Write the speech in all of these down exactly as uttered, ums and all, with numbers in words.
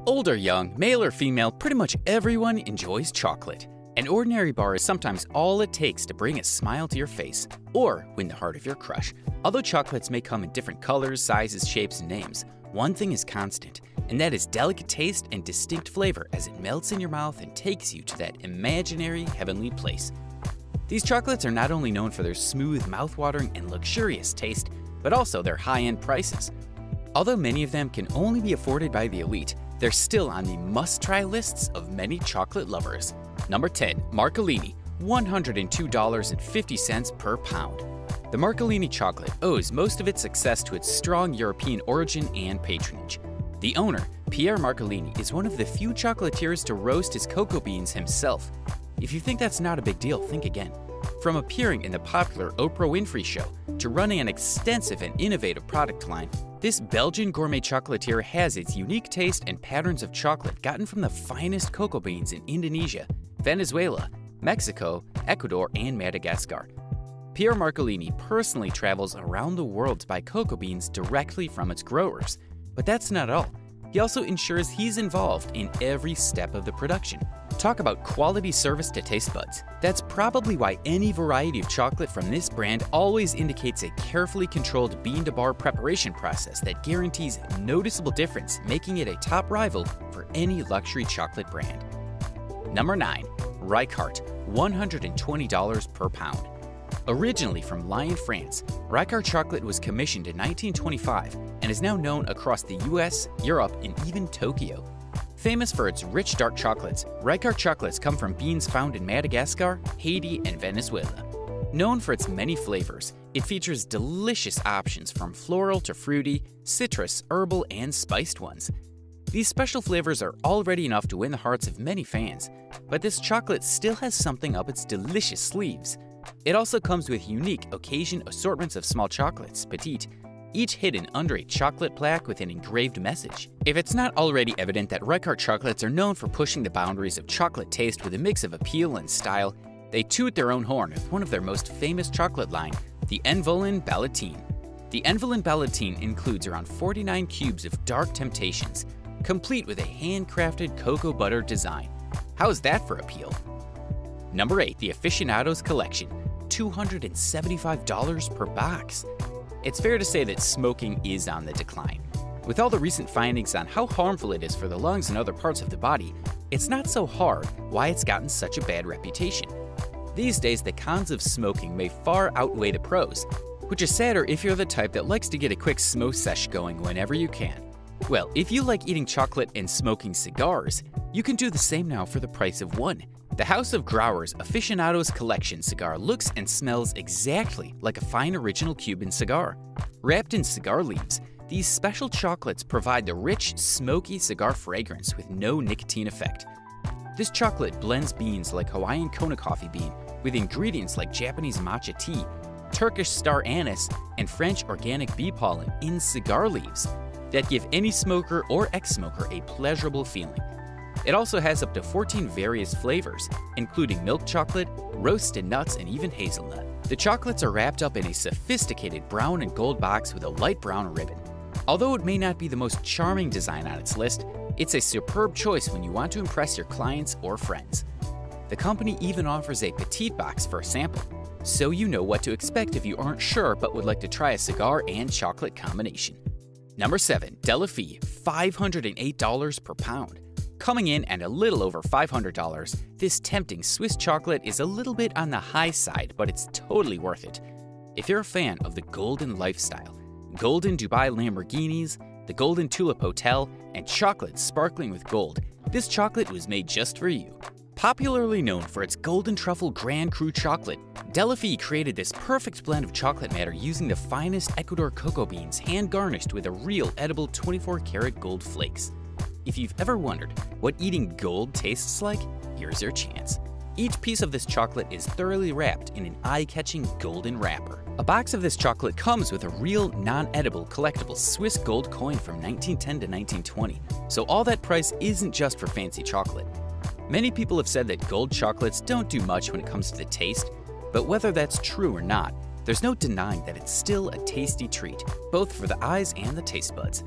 Old or young, male or female, pretty much everyone enjoys chocolate. An ordinary bar is sometimes all it takes to bring a smile to your face or win the heart of your crush. Although chocolates may come in different colors, sizes, shapes, and names, one thing is constant, and that is delicate taste and distinct flavor as it melts in your mouth and takes you to that imaginary heavenly place. These chocolates are not only known for their smooth, mouth-watering, and luxurious taste, but also their high-end prices. Although many of them can only be afforded by the elite, they're still on the must-try lists of many chocolate lovers. Number ten. Marcolini, one hundred two dollars and fifty cents per pound. The Marcolini chocolate owes most of its success to its strong European origin and patronage. The owner, Pierre Marcolini, is one of the few chocolatiers to roast his cocoa beans himself. If you think that's not a big deal, think again. From appearing in the popular Oprah Winfrey Show to running an extensive and innovative product line, this Belgian gourmet chocolatier has its unique taste and patterns of chocolate gotten from the finest cocoa beans in Indonesia, Venezuela, Mexico, Ecuador, and Madagascar. Pierre Marcolini personally travels around the world to buy cocoa beans directly from its growers. But that's not all. He also ensures he's involved in every step of the production. Talk about quality service to taste buds. That's probably why any variety of chocolate from this brand always indicates a carefully controlled bean-to-bar preparation process that guarantees noticeable difference, making it a top rival for any luxury chocolate brand. Number nine. Reichhardt, one hundred twenty dollars per pound. Originally from Lyon, France, Reichhardt chocolate was commissioned in nineteen twenty-five and is now known across the U S, Europe, and even Tokyo. Famous for its rich dark chocolates, Reichhardt chocolates come from beans found in Madagascar, Haiti, and Venezuela. Known for its many flavors, it features delicious options from floral to fruity, citrus, herbal, and spiced ones. These special flavors are already enough to win the hearts of many fans, but this chocolate still has something up its delicious sleeves. It also comes with unique occasion assortments of small chocolates, petite, each hidden under a chocolate plaque with an engraved message. If it's not already evident that Reichhardt chocolates are known for pushing the boundaries of chocolate taste with a mix of appeal and style, they toot their own horn with one of their most famous chocolate line, the Envolin Ballatine. The Envolin Ballatine includes around forty-nine cubes of Dark Temptations, complete with a handcrafted cocoa butter design. How's that for appeal? Number eight. The Aficionados Collection, two hundred seventy-five dollars per box. It's fair to say that smoking is on the decline. With all the recent findings on how harmful it is for the lungs and other parts of the body, it's not so hard why it's gotten such a bad reputation. These days, the cons of smoking may far outweigh the pros, which is sadder if you're the type that likes to get a quick smoke sesh going whenever you can. Well, if you like eating chocolate and smoking cigars, you can do the same now for the price of one. The House of Grauer's Aficionados Collection cigar looks and smells exactly like a fine original Cuban cigar. Wrapped in cigar leaves, these special chocolates provide the rich, smoky cigar fragrance with no nicotine effect. This chocolate blends beans like Hawaiian Kona coffee bean with ingredients like Japanese matcha tea, Turkish star anise, and French organic bee pollen in cigar leaves that give any smoker or ex-smoker a pleasurable feeling. It also has up to fourteen various flavors, including milk chocolate, roasted nuts, and even hazelnut. The chocolates are wrapped up in a sophisticated brown and gold box with a light brown ribbon. Although it may not be the most charming design on its list, it's a superb choice when you want to impress your clients or friends. The company even offers a petite box for a sample, so you know what to expect if you aren't sure but would like to try a cigar and chocolate combination. Number seven. Delafie, five hundred eight dollars per pound. Coming in at a little over five hundred dollars, this tempting Swiss chocolate is a little bit on the high side, but it's totally worth it. If you're a fan of the golden lifestyle, golden Dubai Lamborghinis, the golden Tulip Hotel, and chocolate sparkling with gold, this chocolate was made just for you. Popularly known for its golden truffle Grand Cru chocolate, Delafie created this perfect blend of chocolate matter using the finest Ecuador cocoa beans hand-garnished with a real edible twenty-four karat gold flakes. If you've ever wondered what eating gold tastes like, here's your chance. Each piece of this chocolate is thoroughly wrapped in an eye-catching golden wrapper. A box of this chocolate comes with a real, non-edible, collectible Swiss gold coin from nineteen ten to nineteen twenty, so all that price isn't just for fancy chocolate. Many people have said that gold chocolates don't do much when it comes to the taste, but whether that's true or not, there's no denying that it's still a tasty treat, both for the eyes and the taste buds.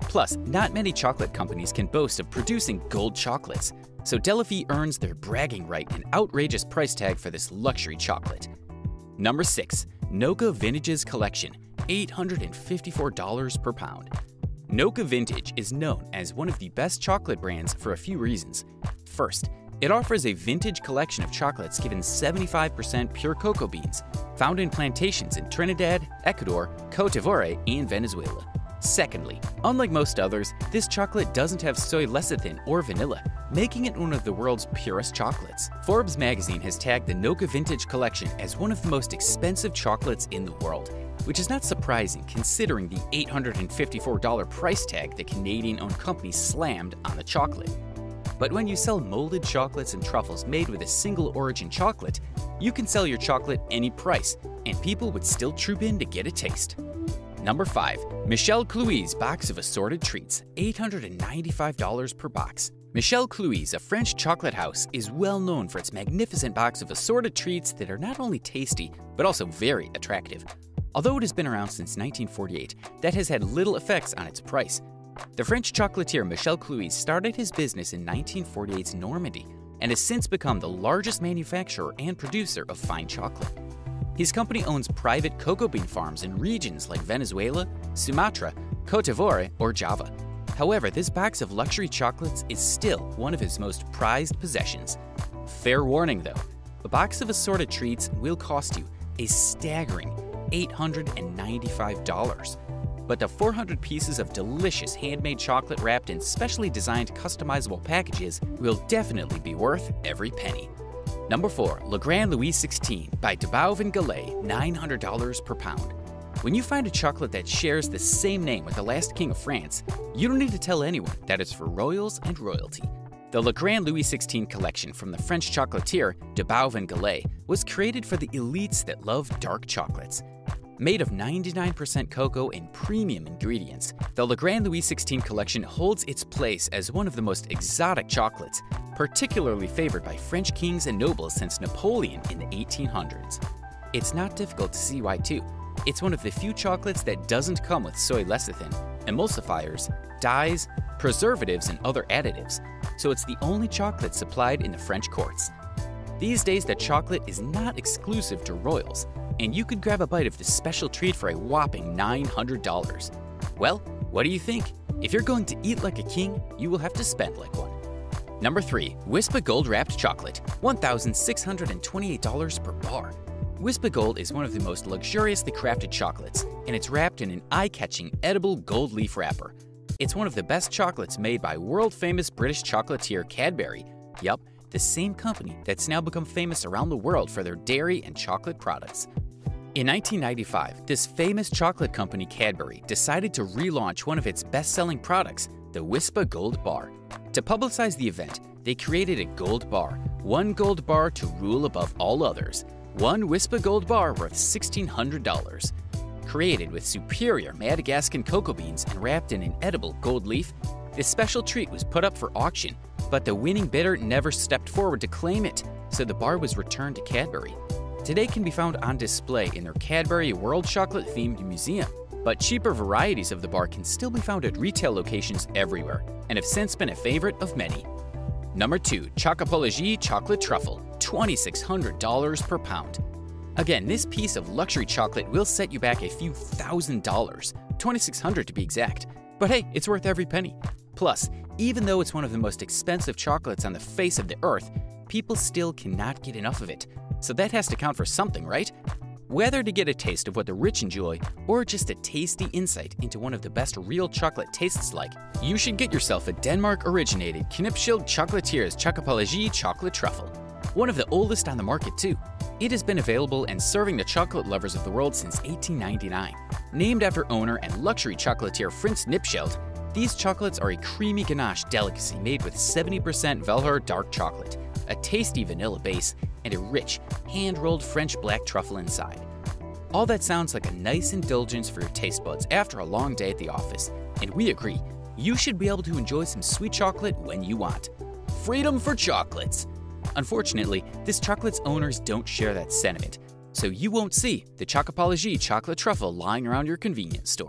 Plus, not many chocolate companies can boast of producing gold chocolates, so Delafie earns their bragging right and outrageous price tag for this luxury chocolate. Number six. Noka Vintage's Collection, eight hundred fifty-four dollars per pound. Noka Vintage is known as one of the best chocolate brands for a few reasons. First, it offers a vintage collection of chocolates given seventy-five percent pure cocoa beans, found in plantations in Trinidad, Ecuador, Cote d'Ivoire, and Venezuela. Secondly, unlike most others, this chocolate doesn't have soy lecithin or vanilla, making it one of the world's purest chocolates. Forbes magazine has tagged the Noka Vintage collection as one of the most expensive chocolates in the world, which is not surprising considering the eight hundred fifty-four dollars price tag the Canadian-owned company slammed on the chocolate. But when you sell molded chocolates and truffles made with a single origin chocolate, you can sell your chocolate any price, and people would still troop in to get a taste. Number five. Michel Clouis Box of Assorted Treats, eight hundred ninety-five dollars per box. Michel Clouis, a French chocolate house, is well known for its magnificent box of assorted treats that are not only tasty, but also very attractive. Although it has been around since nineteen forty-eight, that has had little effects on its price. The French chocolatier Michel Clouis started his business in nineteen forty-eight's Normandy and has since become the largest manufacturer and producer of fine chocolate. His company owns private cocoa bean farms in regions like Venezuela, Sumatra, Cote d'Ivoire, or Java. However, this box of luxury chocolates is still one of his most prized possessions. Fair warning though, a box of assorted treats will cost you a staggering eight hundred ninety-five dollars. But the four hundred pieces of delicious handmade chocolate wrapped in specially designed customizable packages will definitely be worth every penny. Number four. Le Grand Louis sixteen by De Bauve and Gallet, nine hundred dollars per pound. When you find a chocolate that shares the same name with the last king of France, you don't need to tell anyone that it's for royals and royalty. The Le Grand Louis sixteen collection from the French chocolatier De Bauve and Gallet was created for the elites that love dark chocolates. Made of ninety-nine percent cocoa and premium ingredients, the Le Grand Louis sixteen collection holds its place as one of the most exotic chocolates, particularly favored by French kings and nobles since Napoleon in the eighteen hundreds. It's not difficult to see why too. It's one of the few chocolates that doesn't come with soy lecithin, emulsifiers, dyes, preservatives, and other additives, so it's the only chocolate supplied in the French courts. These days, the chocolate is not exclusive to royals, and you could grab a bite of this special treat for a whopping nine hundred dollars. Well, what do you think? If you're going to eat like a king, you will have to spend like one. Number three. Wispa Gold Wrapped Chocolate, one thousand six hundred twenty-eight dollars per bar. Wispa Gold is one of the most luxuriously crafted chocolates, and it's wrapped in an eye-catching edible gold leaf wrapper. It's one of the best chocolates made by world-famous British chocolatier Cadbury. Yup, the same company that's now become famous around the world for their dairy and chocolate products. In nineteen ninety-five, this famous chocolate company Cadbury decided to relaunch one of its best-selling products, the Wispa Gold Bar. To publicize the event, they created a gold bar, one gold bar to rule above all others. One Wispa Gold Bar worth sixteen hundred dollars. Created with superior Madagascan cocoa beans and wrapped in an edible gold leaf, this special treat was put up for auction, but the winning bidder never stepped forward to claim it, so the bar was returned to Cadbury. Today can be found on display in their Cadbury World Chocolate-themed museum, but cheaper varieties of the bar can still be found at retail locations everywhere, and have since been a favorite of many. Number two. Chocopologie Chocolate Truffle, twenty-six hundred dollars per pound. Again, this piece of luxury chocolate will set you back a few thousand dollars, twenty-six hundred dollars to be exact, but hey, it's worth every penny. Plus, even though it's one of the most expensive chocolates on the face of the earth, people still cannot get enough of it, so that has to count for something, right? Whether to get a taste of what the rich enjoy, or just a tasty insight into one of the best real chocolate tastes like, you should get yourself a Denmark-originated Knipschild Chocolatier's Chocopologie Chocolate Truffle. One of the oldest on the market too. It has been available and serving the chocolate lovers of the world since eighteen ninety-nine. Named after owner and luxury chocolatier Frits Knipschild, these chocolates are a creamy ganache delicacy made with seventy percent Velheur dark chocolate, a tasty vanilla base, and a rich, hand-rolled French black truffle inside. All that sounds like a nice indulgence for your taste buds after a long day at the office, and we agree, you should be able to enjoy some sweet chocolate when you want. Freedom for chocolates! Unfortunately, this chocolate's owners don't share that sentiment, so you won't see the Chocopologie chocolate truffle lying around your convenience store.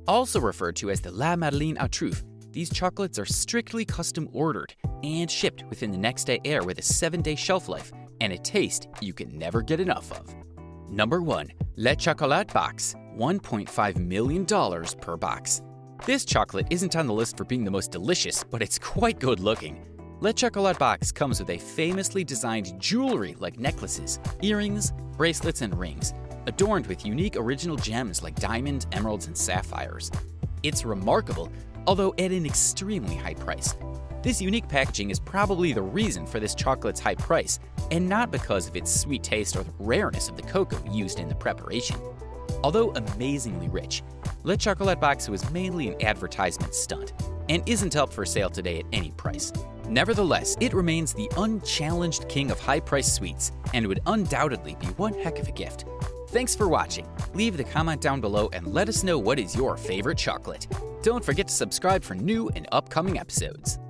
Also referred to as the La Madeleine à Truffe, these chocolates are strictly custom ordered and shipped within the next day air with a seven day shelf life and a taste you can never get enough of. Number one. Le Chocolat Box, one point five million dollars per box. This chocolate isn't on the list for being the most delicious, but it's quite good looking. Le Chocolat Box comes with a famously designed jewelry like necklaces, earrings, bracelets, and rings, adorned with unique original gems like diamonds, emeralds, and sapphires. It's remarkable, although at an extremely high price. This unique packaging is probably the reason for this chocolate's high price, and not because of its sweet taste or the rareness of the cocoa used in the preparation. Although amazingly rich, Le Chocolat Box was mainly an advertisement stunt and isn't up for sale today at any price. Nevertheless, it remains the unchallenged king of high-priced sweets and would undoubtedly be one heck of a gift. Thanks for watching. Leave the comment down below and let us know what is your favorite chocolate. Don't forget to subscribe for new and upcoming episodes.